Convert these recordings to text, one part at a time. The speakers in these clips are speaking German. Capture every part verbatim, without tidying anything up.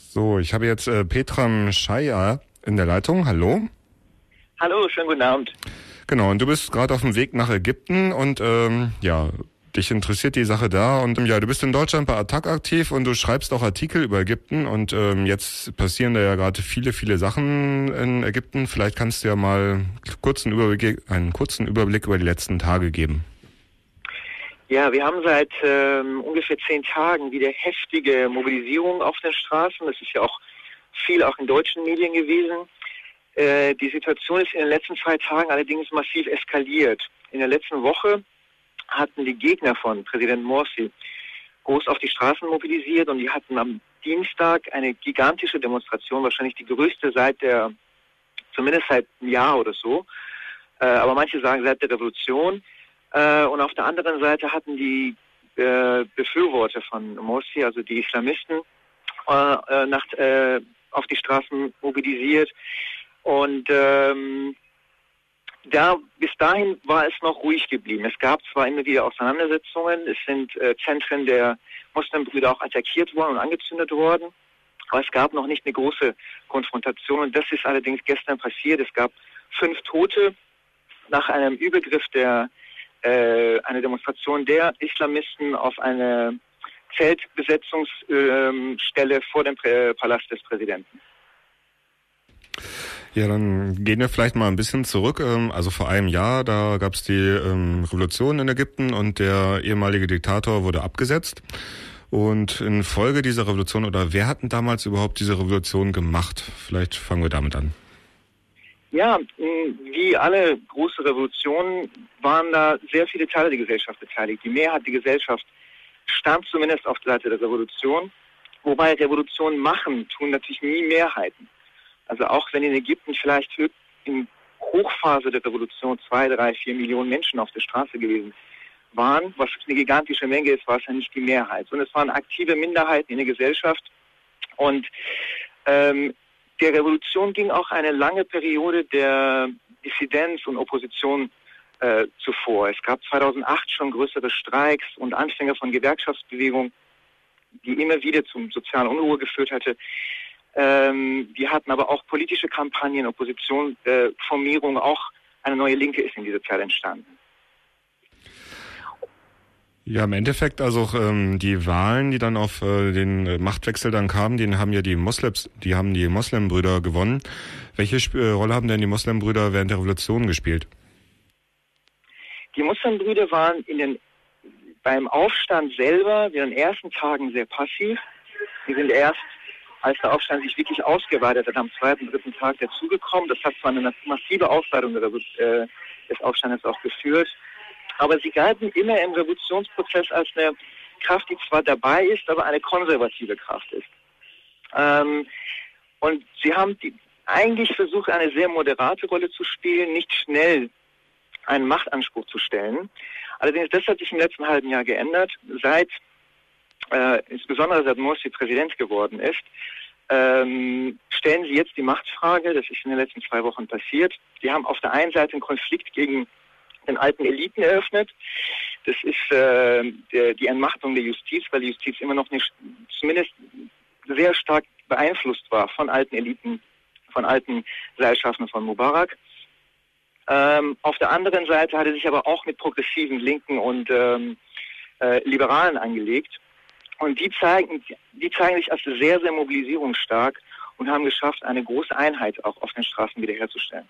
So, ich habe jetzt äh, Petram Shaya in der Leitung. Hallo. Hallo, schönen guten Abend. Genau, und du bist gerade auf dem Weg nach Ägypten und ähm, ja, dich interessiert die Sache da und ähm, ja, du bist in Deutschland bei Attac aktiv und du schreibst auch Artikel über Ägypten und ähm, jetzt passieren da ja gerade viele, viele Sachen in Ägypten. Vielleicht kannst du ja mal kurzen Überblick, einen kurzen Überblick über die letzten Tage geben. Ja, wir haben seit ähm, ungefähr zehn Tagen wieder heftige Mobilisierung auf den Straßen. Das ist ja auch viel auch in deutschen Medien gewesen. Äh, die Situation ist in den letzten zwei Tagen allerdings massiv eskaliert. In der letzten Woche hatten die Gegner von Präsident Morsi groß auf die Straßen mobilisiert und die hatten am Dienstag eine gigantische Demonstration, wahrscheinlich die größte seit der, zumindest seit einem Jahr oder so, äh, aber manche sagen seit der Revolution. Äh, und auf der anderen Seite hatten die äh, Befürworter von Morsi, also die Islamisten, äh, nach, äh, auf die Straßen mobilisiert. Und ähm, da bis dahin war es noch ruhig geblieben. Es gab zwar immer wieder Auseinandersetzungen, es sind äh, Zentren der Muslimbrüder auch attackiert worden und angezündet worden, aber es gab noch nicht eine große Konfrontation. Und das ist allerdings gestern passiert. Es gab fünf Tote nach einem Übergriff der Äh, eine Demonstration der Islamisten auf eine Zeltbesetzungsstelle äh, vor dem Prä- Palast des Präsidenten. Ja, dann gehen wir vielleicht mal ein bisschen zurück. Also vor einem Jahr, da gab es die ähm, Revolution in Ägypten und der ehemalige Diktator wurde abgesetzt. Und in Folge dieser Revolution, oder wer hat denn damals überhaupt diese Revolution gemacht? Vielleicht fangen wir damit an. Ja, wie alle große Revolutionen waren da sehr viele Teile der Gesellschaft beteiligt. Die Mehrheit der Gesellschaft stand zumindest auf der Seite der Revolution, wobei Revolutionen machen tun natürlich nie Mehrheiten. Also auch wenn in Ägypten vielleicht in Hochphase der Revolution zwei, drei, vier Millionen Menschen auf der Straße gewesen waren, was eine gigantische Menge ist, war es ja nicht die Mehrheit, sondern es waren aktive Minderheiten in der Gesellschaft. Und ähm, der Revolution ging auch eine lange Periode der Dissidenz und Opposition äh, zuvor. Es gab zweitausendacht schon größere Streiks und Anfänge von Gewerkschaftsbewegung, die immer wieder zum sozialen Unruhe geführt hatte. Ähm, die hatten aber auch politische Kampagnen, Opposition, äh, Formierung, auch eine neue Linke ist in dieser Zeit entstanden. Ja, im Endeffekt, also ähm, die Wahlen, die dann auf äh, den äh, Machtwechsel dann kamen, den haben ja die Moslems, die haben die Moslembrüder gewonnen. Welche Sp- äh, Rolle haben denn die Moslembrüder während der Revolution gespielt? Die Moslembrüder waren in den, beim Aufstand selber in den ersten Tagen sehr passiv. Die sind erst, als der Aufstand sich wirklich ausgeweitet hat, am zweiten, dritten Tag dazugekommen. Das hat zwar eine massive Ausweitung der, äh, des Aufstandes auch geführt. Aber sie galten immer im Revolutionsprozess als eine Kraft, die zwar dabei ist, aber eine konservative Kraft ist. Ähm, und sie haben die, eigentlich versucht, eine sehr moderate Rolle zu spielen, nicht schnell einen Machtanspruch zu stellen. Allerdings, das hat sich im letzten halben Jahr geändert, seit, äh, insbesondere seit Morsi Präsident geworden ist, ähm, stellen sie jetzt die Machtfrage, das ist in den letzten zwei Wochen passiert. Sie haben auf der einen Seite einen Konflikt gegen den alten Eliten eröffnet. Das ist äh, der, die Entmachtung der Justiz, weil die Justiz immer noch nicht, zumindest sehr stark beeinflusst war von alten Eliten, von alten Seilschaften von Mubarak. Ähm, auf der anderen Seite hat er sich aber auch mit progressiven Linken und ähm, äh, Liberalen angelegt. Und die zeigen, die zeigen sich als sehr, sehr mobilisierungsstark und haben geschafft, eine große Einheit auch auf den Straßen wiederherzustellen.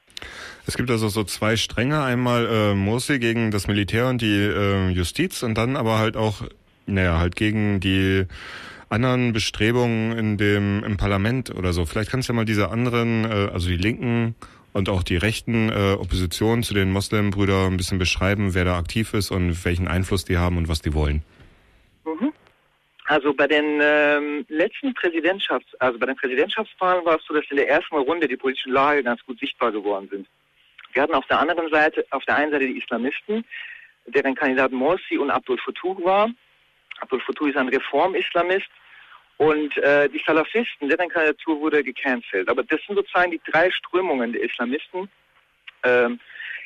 Es gibt also so zwei Stränge, einmal äh, Morsi gegen das Militär und die äh, Justiz und dann aber halt auch, naja, halt gegen die anderen Bestrebungen in dem im Parlament oder so. Vielleicht kannst du ja mal diese anderen, äh, also die linken und auch die rechten äh, Opposition zu den Moslembrüdern ein bisschen beschreiben, wer da aktiv ist und welchen Einfluss die haben und was die wollen. Mhm. Also bei den ähm, letzten Präsidentschafts-, also bei den Präsidentschaftswahlen war es so, dass in der ersten Runde die politischen Lager ganz gut sichtbar geworden sind. Wir hatten auf der anderen Seite, auf der einen Seite die Islamisten, deren Kandidat Morsi und Abdul Futuh war. Abdul Futuh ist ein Reform-Islamist und äh, die Salafisten, deren Kandidatur wurde gecancelt. Aber das sind sozusagen die drei Strömungen der Islamisten. Ähm,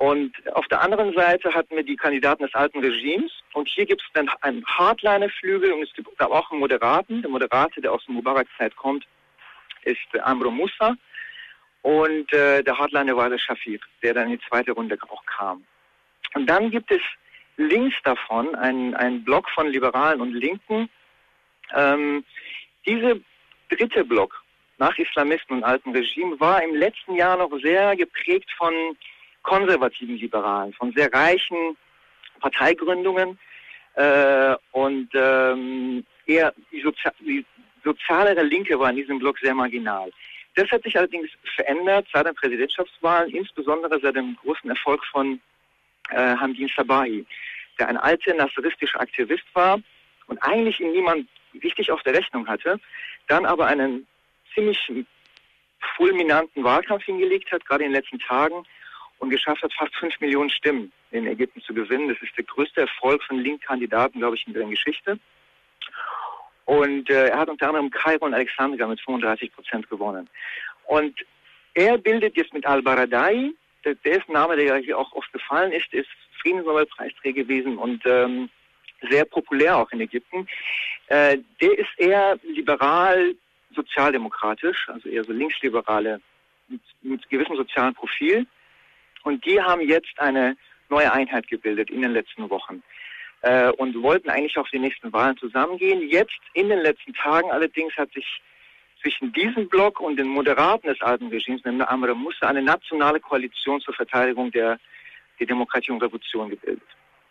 Und auf der anderen Seite hatten wir die Kandidaten des alten Regimes. Und hier gibt es dann einen Hardliner-Flügel und es gibt auch einen Moderaten. Der Moderate, der aus der Mubarak-Zeit kommt, ist Amro Moussa. Und äh, der Hardliner war der Shafir, der dann in die zweite Runde auch kam. Und dann gibt es links davon einen, einen Block von Liberalen und Linken. Ähm, diese dritte Block nach Islamisten und altem Regime war im letzten Jahr noch sehr geprägt von konservativen Liberalen, von sehr reichen Parteigründungen äh, und ähm, eher die, Sozi die sozialere Linke war in diesem Block sehr marginal. Das hat sich allerdings verändert seit den Präsidentschaftswahlen, insbesondere seit dem großen Erfolg von äh, Hamdin Sabahi, der ein alter nasseristischer Aktivist war und eigentlich ihn niemand richtig auf der Rechnung hatte, dann aber einen ziemlich fulminanten Wahlkampf hingelegt hat, gerade in den letzten Tagen, und geschafft hat, fast fünf Millionen Stimmen in Ägypten zu gewinnen. Das ist der größte Erfolg von Link-Kandidaten, glaube ich, in der Geschichte. Und äh, er hat unter anderem Kairo und Alexandria mit fünfunddreißig Prozent gewonnen. Und er bildet jetzt mit Al-Baradei, der, der ist ein Name, der ja hier auch oft gefallen ist, ist Friedensnobelpreisträger gewesen und ähm, sehr populär auch in Ägypten. Äh, der ist eher liberal, sozialdemokratisch, also eher so linksliberale, mit, mit gewissem sozialen Profil. Und die haben jetzt eine neue Einheit gebildet in den letzten Wochen äh, und wollten eigentlich auf die nächsten Wahlen zusammengehen. Jetzt, in den letzten Tagen allerdings, hat sich zwischen diesem Block und den Moderaten des alten Regimes, nämlich Amr Moussa, eine nationale Koalition zur Verteidigung der, der Demokratie und Revolution gebildet.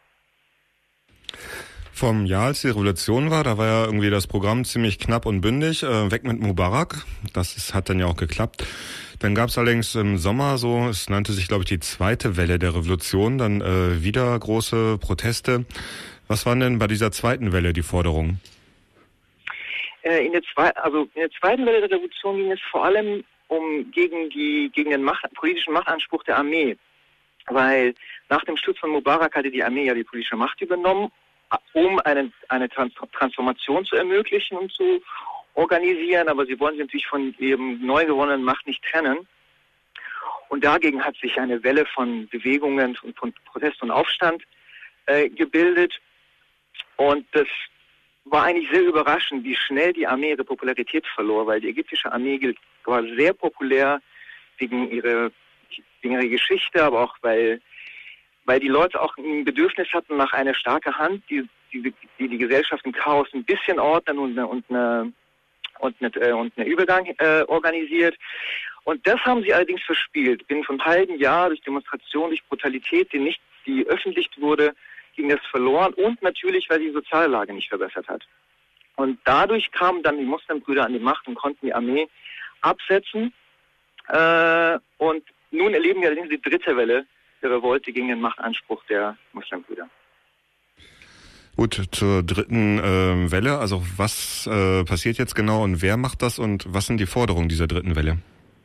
Vom Jahr, als die Revolution war, da war ja irgendwie das Programm ziemlich knapp und bündig, äh, weg mit Mubarak. Das ist, hat dann ja auch geklappt. Dann gab es allerdings im Sommer so, es nannte sich, glaube ich, die zweite Welle der Revolution, dann äh, wieder große Proteste. Was waren denn bei dieser zweiten Welle die Forderungen? Äh, in der zwei, also in der zweiten Welle der Revolution ging es vor allem um gegen die gegen den Macht, politischen Machtanspruch der Armee, weil nach dem Sturz von Mubarak hatte die Armee ja die politische Macht übernommen, um eine, eine Trans Transformation zu ermöglichen und zu organisieren, aber sie wollen sich natürlich von ihrem neu gewonnenen Macht nicht trennen. Und dagegen hat sich eine Welle von Bewegungen und von Protest und Aufstand äh, gebildet. Und das war eigentlich sehr überraschend, wie schnell die Armee ihre Popularität verlor, weil die ägyptische Armee war sehr populär wegen ihrer, wegen ihrer Geschichte, aber auch weil weil die Leute auch ein Bedürfnis hatten nach einer starken Hand, die die, die, die Gesellschaft im Chaos ein bisschen ordnen und eine, und eine, und eine, und eine Übergang äh, organisiert. Und das haben sie allerdings verspielt. Binnen von einem halben Jahr durch Demonstrationen, durch Brutalität, die nicht, die öffentlich wurde, ging das verloren und natürlich, weil die soziale Lage nicht verbessert hat. Und dadurch kamen dann die Muslimbrüder an die Macht und konnten die Armee absetzen. Äh, und nun erleben wir allerdings die dritte Welle der Revolte gegen den Machtanspruch der Muslimbrüder. Gut, zur dritten äh, Welle, also was äh, passiert jetzt genau und wer macht das und was sind die Forderungen dieser dritten Welle?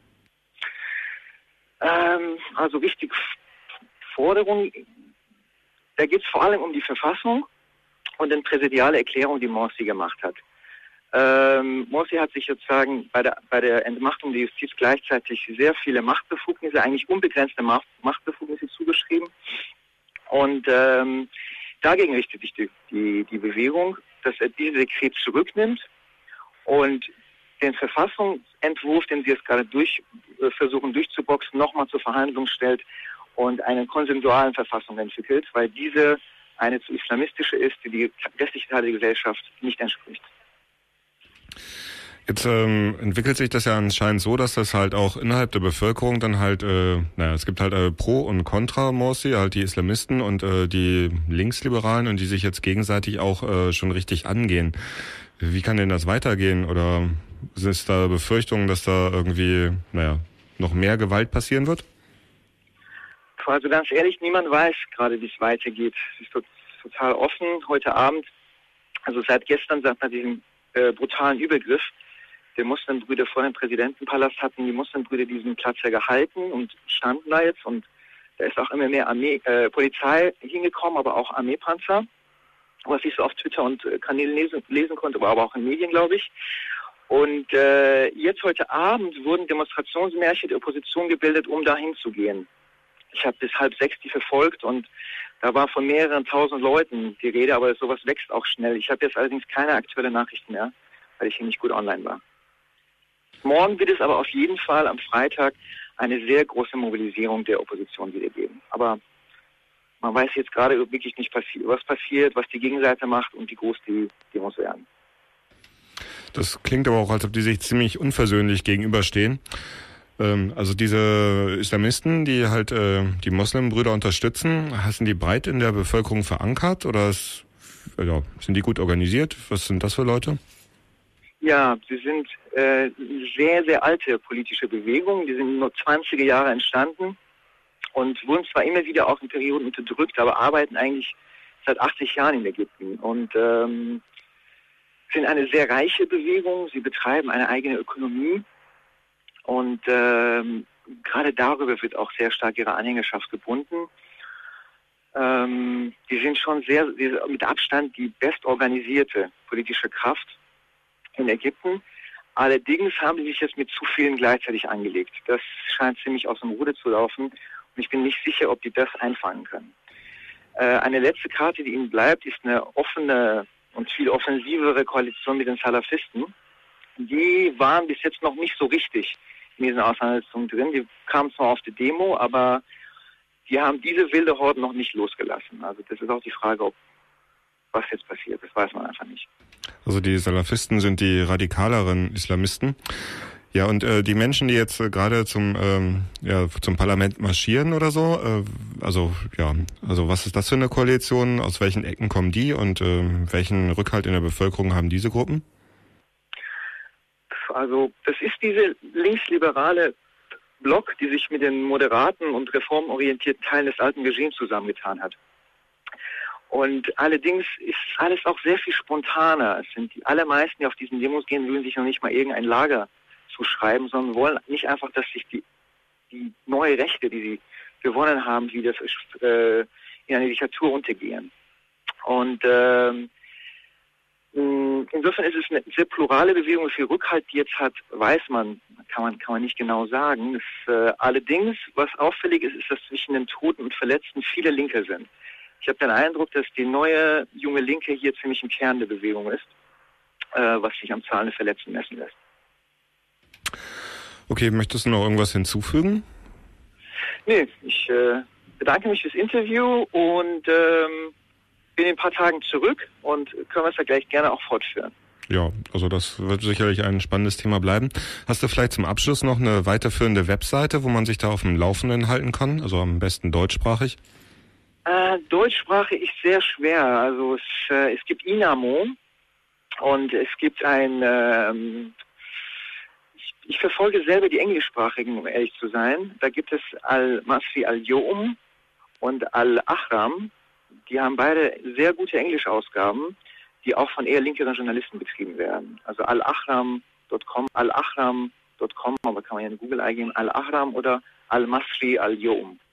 Ähm, also wichtig Forderungen, da geht es vor allem um die Verfassung und eine präsidiale Erklärung, die Morsi gemacht hat. Ähm, Morsi hat sich sozusagen bei der, bei der Entmachtung der Justiz gleichzeitig sehr viele Machtbefugnisse, eigentlich unbegrenzte Macht, Machtbefugnisse zugeschrieben. Und ähm, dagegen richtet sich die, die, die Bewegung, dass er diese Dekret zurücknimmt und den Verfassungsentwurf, den sie jetzt gerade durch, äh, versuchen durchzuboxen, nochmal zur Verhandlung stellt und eine konsensualen Verfassung entwickelt, weil diese eine zu islamistische ist, die die restliche Teil der Gesellschaft nicht entspricht. Jetzt ähm, entwickelt sich das ja anscheinend so, dass das halt auch innerhalb der Bevölkerung dann halt, äh, naja, es gibt halt äh, Pro- und Contra-Morsi, halt die Islamisten und äh, die Linksliberalen und die sich jetzt gegenseitig auch äh, schon richtig angehen. Wie kann denn das weitergehen? Oder sind es da Befürchtungen, dass da irgendwie, naja, noch mehr Gewalt passieren wird? Also ganz ehrlich, niemand weiß gerade, wie es weitergeht. Es ist total offen. Heute Abend, also seit gestern, seit diesem äh, brutalen Übergriff, der Muslimbrüder vor dem Präsidentenpalast hatten die Muslimbrüder diesen Platz ja gehalten und standen da jetzt. Und da ist auch immer mehr Armee, äh, Polizei hingekommen, aber auch Armeepanzer, was ich so auf Twitter und äh, Kanälen lesen, lesen konnte, aber auch in Medien, glaube ich. Und äh, jetzt heute Abend wurden Demonstrationsmärsche der Opposition gebildet, um dahin zu gehen. Ich habe bis halb sechs die verfolgt und da war von mehreren tausend Leuten die Rede, aber sowas wächst auch schnell. Ich habe jetzt allerdings keine aktuelle Nachrichten mehr, weil ich hier nicht gut online war. Morgen wird es aber auf jeden Fall am Freitag eine sehr große Mobilisierung der Opposition wieder geben. Aber man weiß jetzt gerade wirklich nicht, was passiert, was die Gegenseite macht und wie groß die Demos werden. Das klingt aber auch, als ob die sich ziemlich unversöhnlich gegenüberstehen. Ähm, also diese Islamisten, die halt äh, die Moslembrüder unterstützen, sind die breit in der Bevölkerung verankert oder ist, ja, sind die gut organisiert? Was sind das für Leute? Ja, sie sind äh, sehr, sehr alte politische Bewegungen. Die sind nur zwanziger Jahre entstanden und wurden zwar immer wieder auch in Perioden unterdrückt, aber arbeiten eigentlich seit achtzig Jahren in Ägypten und ähm, sind eine sehr reiche Bewegung. Sie betreiben eine eigene Ökonomie und ähm, gerade darüber wird auch sehr stark ihre Anhängerschaft gebunden. Ähm, die sind schon sehr, sehr mit Abstand die bestorganisierte politische Kraft in Ägypten. Allerdings haben sie sich jetzt mit zu vielen gleichzeitig angelegt. Das scheint ziemlich aus dem Ruder zu laufen und ich bin nicht sicher, ob die das einfangen können. Äh, eine letzte Karte, die ihnen bleibt, ist eine offene und viel offensivere Koalition mit den Salafisten. Die waren bis jetzt noch nicht so richtig in diesen Auseinandersetzungen drin. Die kamen zwar auf die Demo, aber die haben diese wilde Horde noch nicht losgelassen. Also das ist auch die Frage, ob was jetzt passiert. Das weiß man einfach nicht. Also die Salafisten sind die radikaleren Islamisten. Ja, und äh, die Menschen, die jetzt äh, gerade zum ähm, ja, zum Parlament marschieren oder so, äh, also ja, also was ist das für eine Koalition? Aus welchen Ecken kommen die und äh, welchen Rückhalt in der Bevölkerung haben diese Gruppen? Also das ist diese linksliberale Block, die sich mit den moderaten und reformorientierten Teilen des alten Regimes zusammengetan hat. Und allerdings ist alles auch sehr viel spontaner. Es sind die allermeisten, die auf diesen Demos gehen, würden sich noch nicht mal irgendein Lager zuschreiben, sondern wollen nicht einfach, dass sich die, die neue Rechte, die sie gewonnen haben, wie das äh, in eine Diktatur untergehen. Und ähm, insofern ist es eine sehr plurale Bewegung, wie viel Rückhalt die jetzt hat, weiß man, kann man, kann man nicht genau sagen. Das, äh, allerdings, was auffällig ist, ist, dass zwischen den Toten und Verletzten viele Linke sind. Ich habe den Eindruck, dass die neue junge Linke hier ziemlich im Kern der Bewegung ist, äh, was sich am Zahlen der Verletzten messen lässt. Okay, möchtest du noch irgendwas hinzufügen? Nee, ich äh, bedanke mich fürs Interview und ähm, bin in ein paar Tagen zurück und können wir es ja gleich gerne auch fortführen. Ja, also das wird sicherlich ein spannendes Thema bleiben. Hast du vielleicht zum Abschluss noch eine weiterführende Webseite, wo man sich da auf dem Laufenden halten kann? Also am besten deutschsprachig? Äh, Deutschsprache ist sehr schwer. Also es, äh, es gibt INAMO und es gibt ein, ähm, ich, ich verfolge selber die englischsprachigen, um ehrlich zu sein. Da gibt es Al-Masri Al-Yawm und Al-Ahram. Die haben beide sehr gute Englischausgaben, die auch von eher linkeren Journalisten betrieben werden. Also al-ahram punkt com, al-ahram punkt com, aber kann man ja in Google eingeben, Al-Ahram oder Al-Masri Al-Yawm.